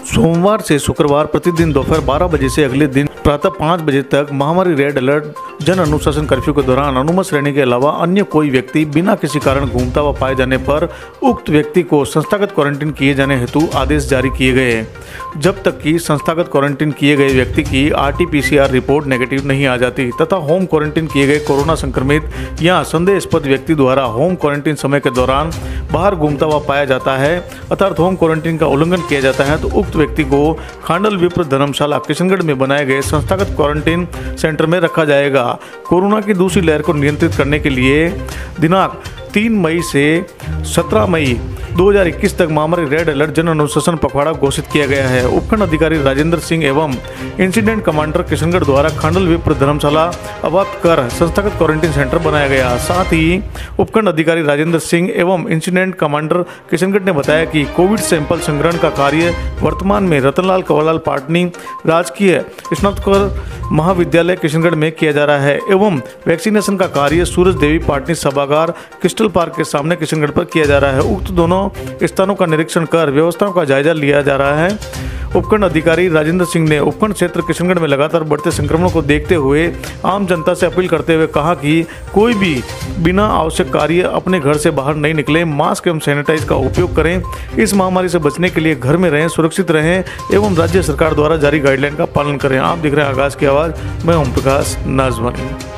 सोमवार से शुक्रवार प्रतिदिन दोपहर 12 बजे से अगले दिन प्रातः 5 बजे तक महामारी रेड अलर्ट जन अनुशासन कर्फ्यू के दौरान अनुमत श्रेणी के अलावा अन्य कोई व्यक्ति बिना किसी कारण घूमता हुआ पाए जाने पर उक्त व्यक्ति को संस्थागत क्वारंटीन किए जाने हेतु आदेश जारी किए गए हैं। जब तक कि संस्थागत क्वारंटीन किए गए व्यक्ति की RT-PCR रिपोर्ट नेगेटिव नहीं आ जाती तथा होम क्वारंटीन किए गए कोरोना संक्रमित या संदेहास्पद व्यक्ति द्वारा होम क्वारंटीन समय के दौरान बाहर घूमता हुआ पाया जाता है अर्थात होम क्वारंटीन का उल्लंघन किया जाता है तो उक्त व्यक्ति को खांडल विप्र धर्मशाला किशनगढ़ में बनाए गए संस्थागत क्वारंटीन सेंटर में रखा जाएगा। कोरोना की दूसरी लहर को नियंत्रित करने के लिए दिनांक 3 मई से 17 मई 2021 तक महामारी रेड अलर्ट जन अनुशासन पखवाड़ा घोषित किया गया है। उपखंड अधिकारी राजेंद्र सिंह एवं इंसिडेंट कमांडर किशनगढ़ द्वारा खांडल विप्र धर्मशाला अवत कर संस्थागत क्वारंटीन सेंटर बनाया गया। साथ ही उपखंड अधिकारी राजेंद्र सिंह एवं इंसिडेंट कमांडर किशनगढ़ ने बताया कि कोविड सैंपल संग्रहण का कार्य वर्तमान में रतनलाल कंवरलाल पाटनी राजकीय स्नातकोत्तर महाविद्यालय किशनगढ़ में किया जा रहा है एवं वैक्सीनेशन का कार्य सूरज देवी पाटनी सभागार क्रिस्टल पार्क के सामने किशनगढ़ पर किया जा रहा है। उक्त दोनों स्थानों का निरीक्षण कर व्यवस्थाओं का जायजा लिया जा रहा है। उपखंड अधिकारी राजेंद्र सिंह ने उपखंड क्षेत्र किशनगढ़ में लगातार बढ़ते संक्रमण को देखते हुए आम जनता से अपील करते हुए कहा कि कोई भी बिना आवश्यक कार्य अपने घर से बाहर नहीं निकले, मास्क एवं सैनिटाइज का उपयोग करें, इस महामारी से बचने के लिए घर में रहें, सुरक्षित रहें एवं राज्य सरकार द्वारा जारी गाइडलाइन का पालन करें। आप देख रहे हैं आगाज की आवाज़, मैं ओम प्रकाश नाजवानी।